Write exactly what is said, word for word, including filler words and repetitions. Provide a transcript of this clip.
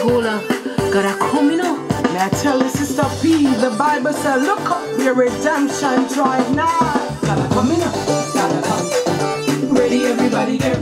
Angola. Gotta come, you know. May I tell you, Sister P, the Bible says, look up, your redemption drive now. Gotta come in, gotta come. Ready, everybody, get